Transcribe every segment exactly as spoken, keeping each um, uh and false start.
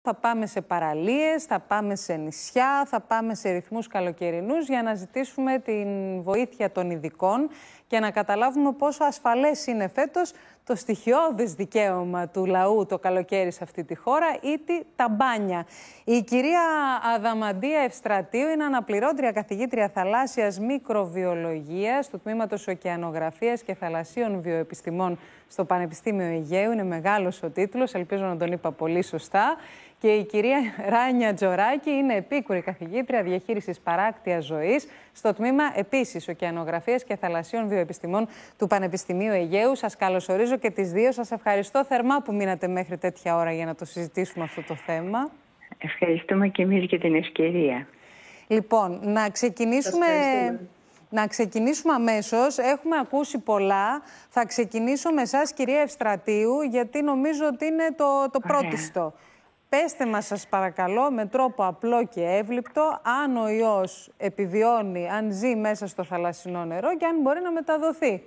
θα πάμε σε παραλίες, θα πάμε σε νησιά, θα πάμε σε ρυθμούς καλοκαιρινούς για να ζητήσουμε την βοήθεια των ειδικών και να καταλάβουμε πόσο ασφαλές είναι φέτος το στοιχειώδες δικαίωμα του λαού το καλοκαίρι σε αυτή τη χώρα, ήτι τα μπάνια. Η κυρία Αδαμαντία Ευστρατείου είναι αναπληρώτρια καθηγήτρια θαλάσσιας μικροβιολογίας του Τμήματος Ωκεανογραφίας και Θαλασσίων Βιοεπιστημών στο Πανεπιστήμιο Αιγαίου. Είναι μεγάλος ο τίτλος, ελπίζω να τον είπα πολύ σωστά. Και η κυρία Ράνια Τζοράκη είναι επίκουρη καθηγήτρια διαχείρισης παράκτειας ζωής στο τμήμα επίσης Ωκεανογραφίας και Θαλασσίων Βιοεπιστημών του Πανεπιστημίου Αιγαίου. Σας καλωσορίζω και τις δύο. Σας ευχαριστώ θερμά που μείνατε μέχρι τέτοια ώρα για να το συζητήσουμε αυτό το θέμα. Ευχαριστούμε και εμείς για την ευκαιρία. Λοιπόν, να ξεκινήσουμε... Να ξεκινήσουμε αμέσως. Έχουμε ακούσει πολλά. Θα ξεκινήσω με εσάς, κυρία Ευστρατείου, γιατί νομίζω ότι είναι το, το πρώτιστο. Πέστε μας, σας παρακαλώ, με τρόπο απλό και εύληπτο, αν ο ιός επιβιώνει, αν ζει μέσα στο θαλασσινό νερό και αν μπορεί να μεταδοθεί.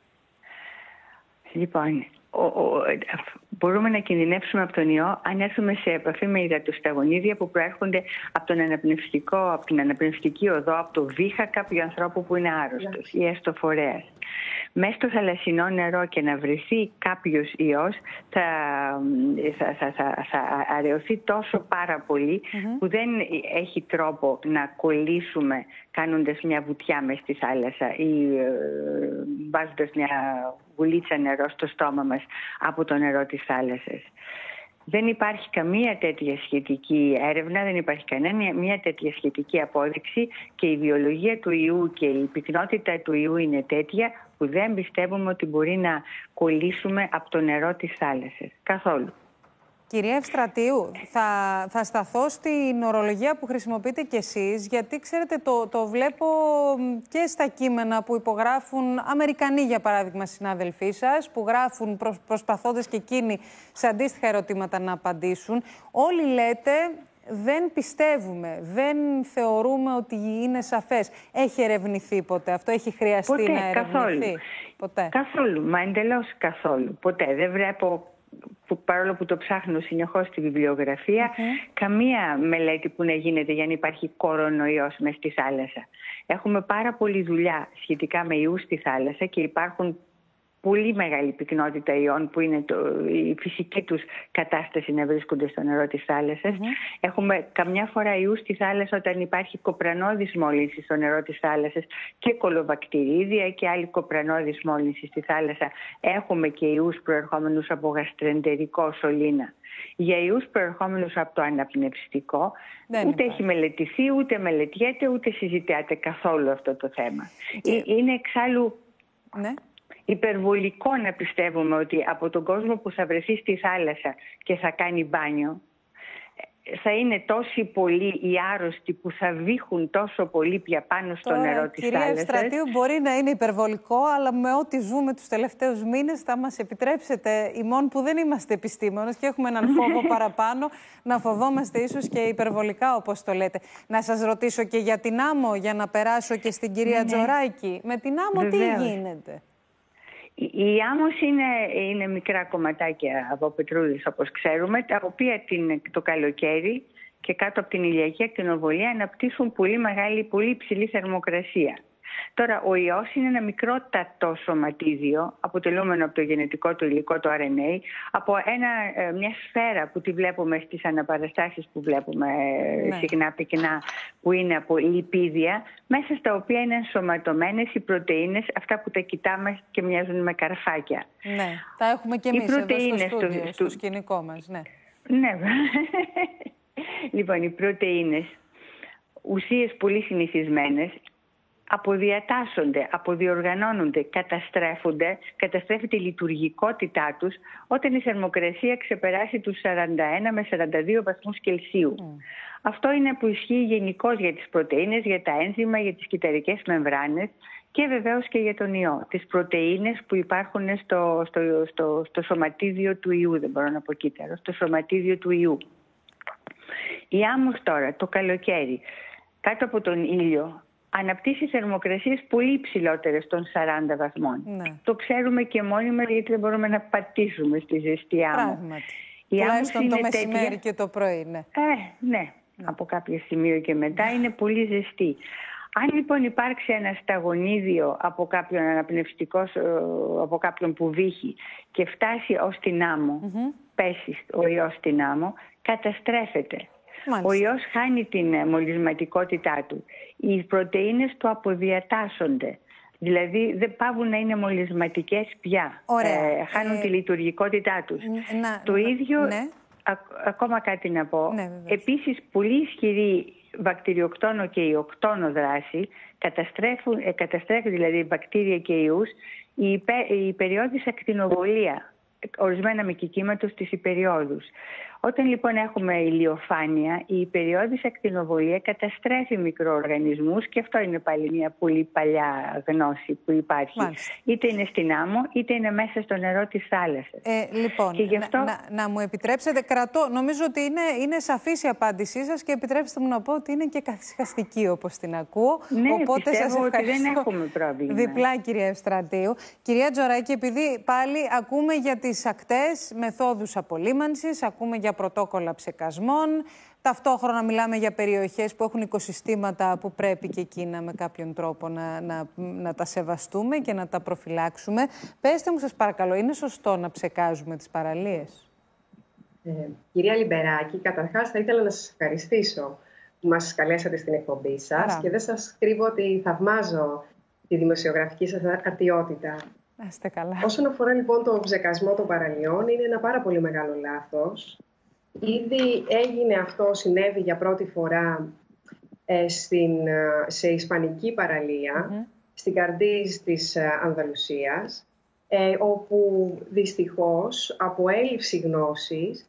Λοιπόν, ο, ο, μπορούμε να κινδυνεύσουμε από τον ιό αν έρθουμε σε επαφή με υδατοσταγονίδια που προέρχονται από, τον αναπνευστικό, από την αναπνευστική οδό, από το βήχα κάποιου ανθρώπου που είναι άρρωστος ή αστοφορέας. Μέσα στο θαλασσινό νερό και να βρεθεί κάποιος ιός θα, θα, θα, θα, θα αραιωθεί τόσο πάρα πολύ mm-hmm. που δεν έχει τρόπο να κολλήσουμε κάνοντας μια βουτιά μες στη θάλασσα ή ε, βάζοντας μια γουλίτσα νερό στο στόμα μας από το νερό της θάλασσας. Δεν υπάρχει καμία τέτοια σχετική έρευνα, δεν υπάρχει κανένα μια τέτοια σχετική απόδειξη και η βιολογία του ιού και η πυκνότητα του ιού είναι τέτοια που δεν πιστεύουμε ότι μπορεί να κολλήσουμε από το νερό της θάλασσας. Καθόλου. Κυρία Ευστρατείου, θα, θα σταθώ στην ορολογία που χρησιμοποιείτε κι εσείς, γιατί ξέρετε το, το βλέπω και στα κείμενα που υπογράφουν Αμερικανοί, για παράδειγμα, συνάδελφοί σας, που γράφουν προ, προσπαθώντας και εκείνοι σε αντίστοιχα ερωτήματα να απαντήσουν. Όλοι λέτε δεν πιστεύουμε, δεν θεωρούμε ότι είναι σαφές. Έχει ερευνηθεί ποτέ αυτό, έχει χρειαστεί ποτέ, να ερευνηθεί? Καθόλου. Ποτέ. Καθόλου, μα εντελώς καθόλου. Ποτέ. Δεν βλέπω, που παρόλο που το ψάχνω συνεχώς στη βιβλιογραφία, mm-hmm. καμία μελέτη που να γίνεται για να υπάρχει κορονοϊός μες στη θάλασσα. Έχουμε πάρα πολλή δουλειά σχετικά με ιούς στη θάλασσα και υπάρχουν πολύ μεγάλη πυκνότητα ιών που είναι το, η φυσική τους κατάσταση να βρίσκονται στο νερό της θάλασσας. Mm-hmm. Έχουμε καμιά φορά ιούς στη θάλασσα όταν υπάρχει κοπρανώδης μόλυνση στο νερό της θάλασσας και κολοβακτηρίδια και άλλη κοπρανώδης μόλυνση στη θάλασσα. Έχουμε και ιούς προερχόμενους από γαστρεντερικό σωλήνα. Για ιούς προερχόμενους από το αναπνευστικό δεν ούτε υπάρχει. Έχει μελετηθεί, ούτε μελετιέται, ούτε συζητάται καθόλου αυτό το θέμα. Και... Είναι εξάλλου... Ναι. υπερβολικό να πιστεύουμε ότι από τον κόσμο που θα βρεθεί στη θάλασσα και θα κάνει μπάνιο θα είναι τόσοι πολλοί οι άρρωστοι που θα βήχουν τόσο πολύ πια πάνω στο Τώρα, νερό της κυρία θάλασσας. Κυρία Ευστρατείου, μπορεί να είναι υπερβολικό, αλλά με ό,τι ζούμε τους τελευταίους μήνες θα μας επιτρέψετε, ημών που δεν είμαστε επιστήμονες και έχουμε έναν φόβο παραπάνω, να φοβόμαστε ίσως και υπερβολικά, όπως το λέτε. Να σας ρωτήσω και για την άμμο, για να περάσω και στην κυρία ναι. Τζοράκη. Με την άμμο τι γίνεται? Η άμμος είναι, είναι μικρά κομματάκια από πετρούλες, όπως ξέρουμε, τα οποία την, το καλοκαίρι και κάτω από την ηλιακή ακτινοβολία αναπτύσσουν πολύ μεγάλη, πολύ υψηλή θερμοκρασία. Τώρα, ο ιός είναι ένα μικρότατο σωματίδιο, αποτελούμενο από το γενετικό του υλικό, το αρ εν έι, από ένα, μια σφαίρα που τη βλέπουμε στις αναπαραστάσεις που βλέπουμε ναι. συχνά πυκνά, που είναι από λιπίδια, μέσα στα οποία είναι ενσωματωμένες οι πρωτεΐνες, αυτά που τα κοιτάμε και μοιάζουν με καρφάκια. Ναι, τα έχουμε και εμείς εδώ στο στούντιο, στο, στο σκηνικό μας. Ναι, ναι. Λοιπόν, οι πρωτεΐνες, ουσίες πολύ συνηθισμένες, αποδιατάσσονται, αποδιοργανώνονται, καταστρέφονται, καταστρέφεται η λειτουργικότητά τους όταν η θερμοκρασία ξεπεράσει τους σαράντα ένα με σαράντα δύο βαθμούς Κελσίου. Mm. Αυτό είναι που ισχύει γενικώς για τις πρωτεΐνες, για τα ένζημα, για τις κυταρικές μεμβράνες και βεβαίως και για τον ιό. Τις πρωτεΐνες που υπάρχουν στο, στο, στο, στο σωματίδιο του ιού, δεν μπορώ να πω κύτταρο, στο σωματίδιο του ιού. Η άμμος τώρα, το καλοκαίρι, κάτω από τον ήλιο, αναπτύσσει θερμοκρασίες πολύ υψηλότερες των σαράντα βαθμών. Ναι. Το ξέρουμε και μόνοι μας, γιατί δεν μπορούμε να πατήσουμε στη ζεστή άμμο. Τουλάχιστον το μεσημέρι τέτοια... και το πρωί, ναι. Ε, ναι. ναι. Από κάποιο σημείο και μετά είναι πολύ ζεστή. Αν λοιπόν υπάρξει ένα σταγονίδιο από κάποιον αναπνευστικό, από κάποιον που βύχει και φτάσει ως την άμμο, mm-hmm. πέσει ο ιός στην άμμο, καταστρέφεται. Μάλιστα. Ο ιός χάνει την μολυσματικότητά του. Οι πρωτεΐνες του αποδιατάσσονται. Δηλαδή δεν πάβουν να είναι μολυσματικές πια. Ε, χάνουν ε... τη λειτουργικότητά τους. Να, το να, ίδιο, ναι. α, ακόμα κάτι να πω. Ναι, επίσης, πολύ ισχυρή βακτηριοκτόνο και ιοκτόνο δράση καταστρέφουν, ε, καταστρέφουν δηλαδή βακτήρια και ιούς η, υπε, η υπεριώδης ακτινοβολία, ορισμένα με κικήματος στις υπεριόδους. Όταν λοιπόν έχουμε ηλιοφάνεια, η υπεριώδης ακτινοβολία καταστρέφει μικροοργανισμούς και αυτό είναι πάλι μια πολύ παλιά γνώση που υπάρχει. Μάλιστα. Είτε είναι στην άμμο, είτε είναι μέσα στο νερό της θάλασσας. Ε, λοιπόν, και γι' αυτό... να, να, να μου επιτρέψετε, κρατώ, νομίζω ότι είναι, είναι σαφής η απάντησή σας και επιτρέψτε μου να πω ότι είναι και καθυσχαστική όπως την ακούω. Ναι, οπότε σας ότι δεν έχουμε πρόβλημα. Διπλά, κυρία Ευστρατείου. Κυρία Τζοράκη, επειδή πάλι ακούμε για τις ακτές μεθόδους απολύμανσης, ακούμε για πρωτόκολλα ψεκασμών. Ταυτόχρονα μιλάμε για περιοχές που έχουν οικοσυστήματα που πρέπει και εκείνα με κάποιον τρόπο να, να, να τα σεβαστούμε και να τα προφυλάξουμε. Πέστε μου σας παρακαλώ, είναι σωστό να ψεκάζουμε τις παραλίες? Ε, κυρία Λιμπεράκη, καταρχάς θα ήθελα να σας ευχαριστήσω που μας καλέσατε στην εκπομπή σας. Άρα. Και δεν σας κρύβω ότι θαυμάζω τη δημοσιογραφική σας αρτιότητα. Είστε καλά. Όσον αφορά λοιπόν τον ψεκασμό των παραλιών, είναι ένα πάρα πολύ μεγάλο λάθος. Ήδη έγινε αυτό, συνέβη για πρώτη φορά ε, στην, σε ισπανική παραλία, mm-hmm. στην Καρδίς της Ανδαλουσίας, ε, όπου δυστυχώς από έλλειψη γνώσης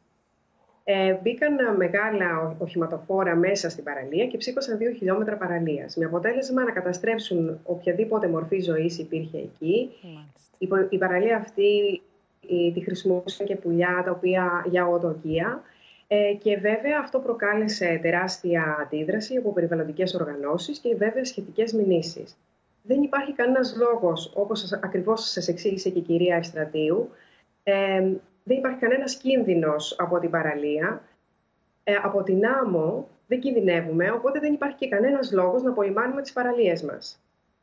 ε, μπήκαν μεγάλα οχηματοφόρα μέσα στην παραλία και ψήκωσαν δύο χιλιόμετρα παραλίας, με αποτέλεσμα να καταστρέψουν οποιαδήποτε μορφή ζωής υπήρχε εκεί. Mm-hmm. Η, η παραλία αυτή η, τη χρησιμοποιούσαν και πουλιά τα οποία, για οδοκία. Ε, και βέβαια αυτό προκάλεσε τεράστια αντίδραση από περιβαλλοντικές οργανώσεις και βέβαια σχετικές μηνύσεις. Δεν υπάρχει κανένας λόγος, όπως ακριβώς σας εξήγησε και η κυρία Ευστρατείου, ε, δεν υπάρχει κανένας κίνδυνος από την παραλία. Ε, από την άμμο δεν κινδυνεύουμε, οπότε δεν υπάρχει και κανένας λόγος να απολυμάνουμε τις παραλίες μας.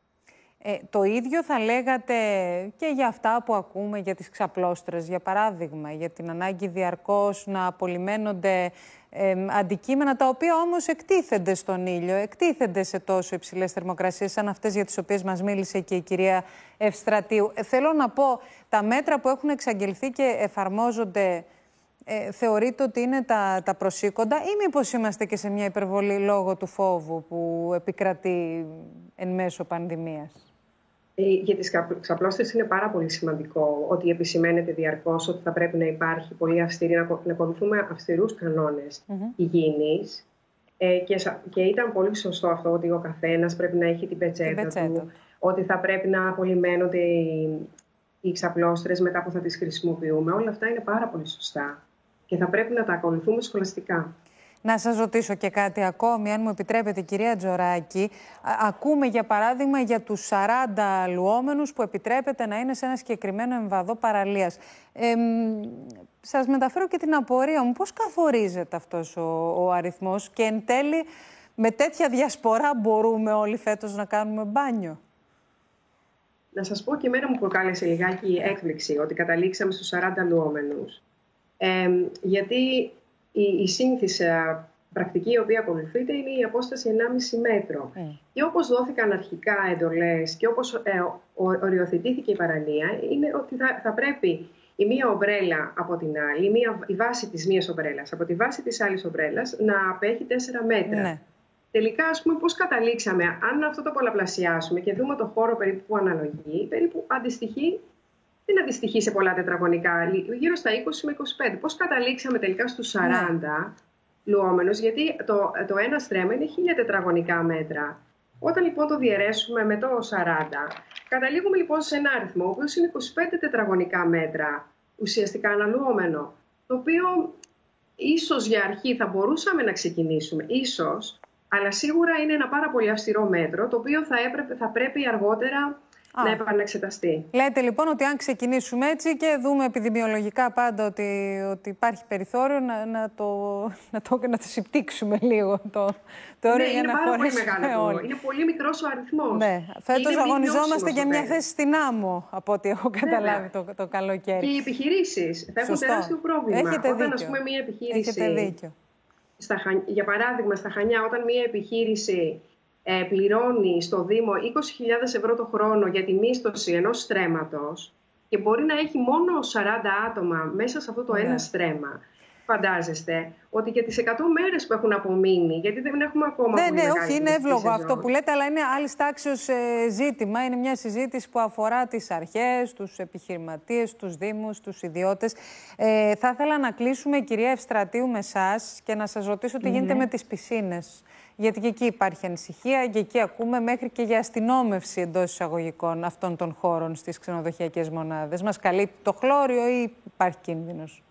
Ε, το ίδιο θα λέγατε και για αυτά που ακούμε για τις ξαπλώστρες, για παράδειγμα, για την ανάγκη διαρκώς να απολυμμένονται ε, αντικείμενα, τα οποία όμως εκτίθενται στον ήλιο, εκτίθενται σε τόσο υψηλές θερμοκρασίες σαν αυτές για τις οποίες μας μίλησε και η κυρία Ευστρατείου. Ε, θέλω να πω, τα μέτρα που έχουν εξαγγελθεί και εφαρμόζονται, ε, θεωρείτε ότι είναι τα, τα προσήκοντα ή μήπως είμαστε και σε μια υπερβολή λόγω του φόβου που επικρατεί εν μέσω πανδημίας? Για τις ξαπλώστρες είναι πάρα πολύ σημαντικό ότι επισημαίνεται διαρκώς ότι θα πρέπει να υπάρχει πολύ αυστηρή, να ακολουθούμε αυστηρούς κανόνες mm-hmm. υγιεινής. Ε, και, και ήταν πολύ σωστό αυτό ότι ο καθένας πρέπει να έχει την πετσέτα, την πετσέτα. του, ότι θα πρέπει να απολυμμένονται οι, οι ξαπλώστρες μετά που θα τις χρησιμοποιούμε. Όλα αυτά είναι πάρα πολύ σωστά και θα πρέπει να τα ακολουθούμε σχολαστικά. Να σας ρωτήσω και κάτι ακόμη, αν μου επιτρέπετε, κυρία Τζοράκη. Ακούμε, για παράδειγμα, για τους σαράντα λουόμενους που επιτρέπεται να είναι σε ένα συγκεκριμένο εμβαδό παραλίας. Ε, σας μεταφέρω και την απορία μου. Πώς καθορίζεται αυτός ο, ο αριθμός και εν τέλει με τέτοια διασπορά μπορούμε όλοι φέτος να κάνουμε μπάνιο? Να σας πω, και εμένα μου προκάλεσε λιγάκι έκπληξη ότι καταλήξαμε στους σαράντα λουόμενους. Ε, γιατί η, η σύνηθις πρακτική η οποία ακολουθείται είναι η απόσταση ενάμιση μέτρο. Mm. Και όπως δόθηκαν αρχικά εντολές και όπως ε, οριοθετήθηκε η παραλία, είναι ότι θα, θα πρέπει η μία ομπρέλα από την άλλη, η, μία, η βάση της μίας ομπρέλας από τη βάση της άλλης ομπρέλας να απέχει τέσσερα μέτρα. Mm. Τελικά, ας πούμε, πώς καταλήξαμε, αν αυτό το πολλαπλασιάσουμε και δούμε το χώρο περίπου που αναλογεί, περίπου αντιστοιχεί, δεν αντιστοιχεί σε πολλά τετραγωνικά, γύρω στα είκοσι με είκοσι πέντε. Πώς καταλήξαμε τελικά στους σαράντα mm. λουόμενους, γιατί το, το ένα στρέμμα είναι χίλια τετραγωνικά μέτρα. Όταν λοιπόν το διαιρέσουμε με το σαράντα, καταλήγουμε λοιπόν σε ένα αριθμό, ο οποίος είναι είκοσι πέντε τετραγωνικά μέτρα ουσιαστικά αναλουόμενο, το οποίο ίσως για αρχή θα μπορούσαμε να ξεκινήσουμε, ίσως, αλλά σίγουρα είναι ένα πάρα πολύ αυστηρό μέτρο, το οποίο θα, έπρεπε, θα πρέπει αργότερα Α. να επαναξεταστεί. Λέτε λοιπόν ότι αν ξεκινήσουμε έτσι και δούμε επιδημιολογικά πάντα ότι, ότι υπάρχει περιθώριο να, να, το, να, το, να το συμπτύξουμε λίγο το, το όριο, ναι, για είναι να πάρα πολύ μεγάλο όλοι. Είναι πολύ μικρός ο αριθμός. Ναι. Φέτος αγωνιζόμαστε για μια θέση στην άμμο, από ό,τι έχω καταλάβει το, το καλοκαίρι. Και οι επιχειρήσεις θα έχουν τεράστιο πρόβλημα. Έχετε όταν, δίκιο. Ας πούμε, μια επιχείρηση, Έχετε δίκιο. Στα, για παράδειγμα, στα Χανιά, όταν μια επιχείρηση ε, πληρώνει στο Δήμο είκοσι χιλιάδες ευρώ το χρόνο για τη μίσθωση ενός στρέμματος και μπορεί να έχει μόνο σαράντα άτομα μέσα σε αυτό το ναι. ένα στρέμμα, φαντάζεστε ότι για τις εκατό μέρες που έχουν απομείνει, γιατί δεν έχουμε ακόμα ναι, πολύ ναι, μεγάλη όχι, είναι εύλογο σεζόν. Αυτό που λέτε, αλλά είναι άλλη τάξεως ε, ζήτημα. Είναι μια συζήτηση που αφορά τις αρχές, τους επιχειρηματίες, τους δήμους, τους ιδιώτες. Ε, θα ήθελα να κλείσουμε, κυρία Ευστρατείου, με εσάς και να σας ρωτήσω τι γίνεται ναι. με τις πισίνες. Γιατί και εκεί υπάρχει ανησυχία και εκεί ακούμε μέχρι και για αστυνόμευση εντός εισαγωγικών αυτών των χώρων στις ξενοδοχειακές μονάδες. Μας καλύπτει το χλώριο ή υπάρχει κίνδυνος?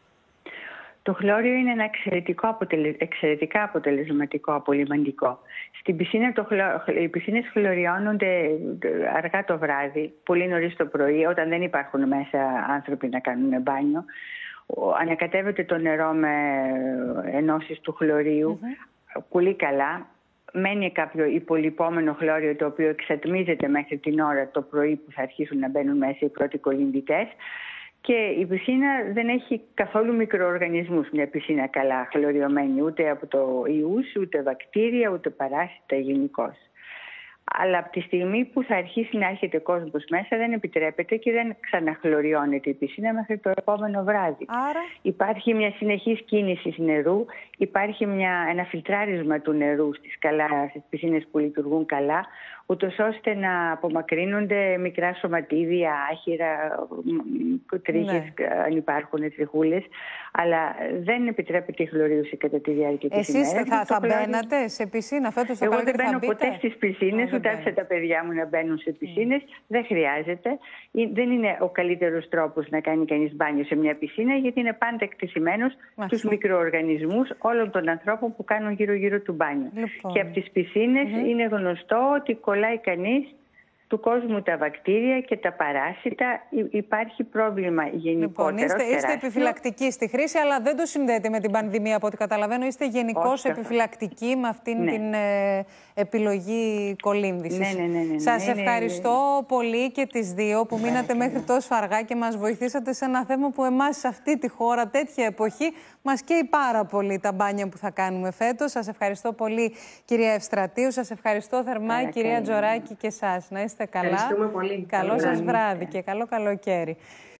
Το χλώριο είναι ένα εξαιρετικό αποτελε... εξαιρετικά αποτελεσματικό απολυμαντικό. Στην πισίνα το χλω... οι πισίνες χλωριώνονται αργά το βράδυ, πολύ νωρίς το πρωί, όταν δεν υπάρχουν μέσα άνθρωποι να κάνουν μπάνιο. Ανακατεύεται το νερό με ενώσεις του χλωρίου, mm-hmm. πολύ καλά. Μένει κάποιο υπολοιπόμενο χλώριο, το οποίο εξατμίζεται μέχρι την ώρα το πρωί που θα αρχίσουν να μπαίνουν μέσα οι πρώτοι κολυμβητές. Και η πισίνα δεν έχει καθόλου μικροοργανισμούς, μια πισίνα καλά χλωριωμένη, ούτε από το ιούς, ούτε βακτήρια, ούτε παράσιτα γενικώς. Αλλά από τη στιγμή που θα αρχίσει να έρχεται κόσμος μέσα, δεν επιτρέπεται και δεν ξαναχλωριώνεται η πισίνα μέχρι το επόμενο βράδυ. Άρα... Υπάρχει μια συνεχής κίνηση νερού, υπάρχει μια, ένα φιλτράρισμα του νερού στις, καλά, στις πισίνες που λειτουργούν καλά, ούτως ώστε να απομακρύνονται μικρά σωματίδια, άχυρα, τρίχες, ναι. αν υπάρχουν τριχούλες, αλλά δεν επιτρέπεται η χλωρίωση κατά τη διάρκεια της ημέρας. Εσείς θα, θα μπαίνατε σε πισίνα φέτος το Εγώ καλοκαίρι? δεν μπαίνω ποτέ στις πισίνες, ούτε άφησα τα παιδιά μου να μπαίνουν σε πισίνες. Mm. Δεν χρειάζεται. Δεν είναι ο καλύτερος τρόπος να κάνει κανείς μπάνιο σε μια πισίνα, γιατί είναι πάντα εκτεθειμένος στους μικροοργανισμούς όλων των ανθρώπων που κάνουν γύρω-γύρω του μπάνιου. Λοιπόν. Και από τις πισίνες mm-hmm. είναι γνωστό ότι κολλάει κανείς του κόσμου τα βακτήρια και τα παράσιτα. Υπάρχει πρόβλημα γενικότερο. Λοιπόν, είστε, είστε επιφυλακτικοί στη χρήση, αλλά δεν το συνδέεται με την πανδημία, από ό,τι καταλαβαίνω. Είστε γενικώς επιφυλακτικοί με αυτήν ναι. την ε, επιλογή κολύμβησης. Ναι, ναι, ναι, ναι, ναι. Σας ναι, ναι, ευχαριστώ ναι, ναι. πολύ και τις δύο που μείνατε ναι, μέχρι τόσο αργά και μας βοηθήσατε σε ένα θέμα που εμάς σε αυτή τη χώρα, τέτοια εποχή, μας καίει πάρα πολύ τα μπάνια που θα κάνουμε φέτος. Σας ευχαριστώ πολύ, κυρία Ευστρατείου. Σας ευχαριστώ θερμά, Άρα, κυρία καλή. Τζοράκη, και εσάς. Να είστε καλά. Ευχαριστούμε πολύ. Καλό σας βράδυ και καλό καλοκαίρι.